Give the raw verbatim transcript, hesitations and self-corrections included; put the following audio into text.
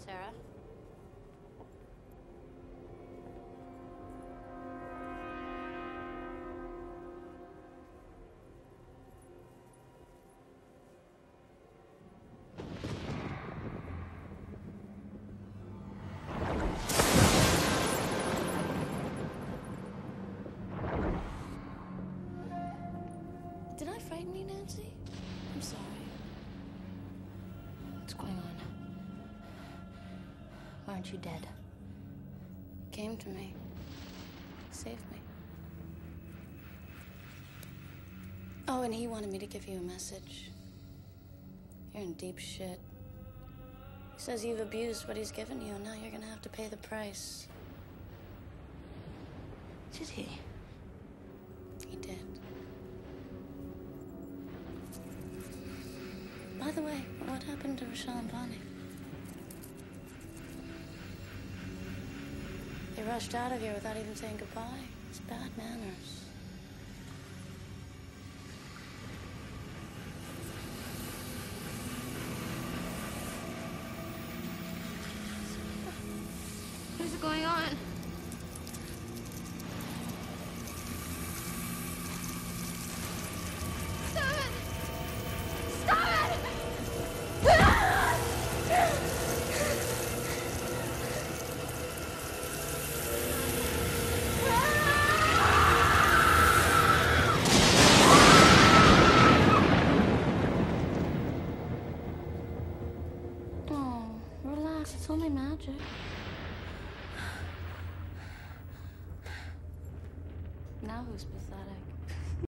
Sarah? Did I frighten you, Nancy? I'm sorry. What's going on? Why aren't you dead? You came to me. Saved me. Oh, and he wanted me to give you a message. You're in deep shit. He says you've abused what he's given you, and now you're gonna have to pay the price. Did he? He did. By the way, what happened to Rochelle and Bonnie? They rushed out of here without even saying goodbye. It's bad manners. What is going on? Stop it! Stop it! Oh, relax. It's only magic. Now who's pathetic?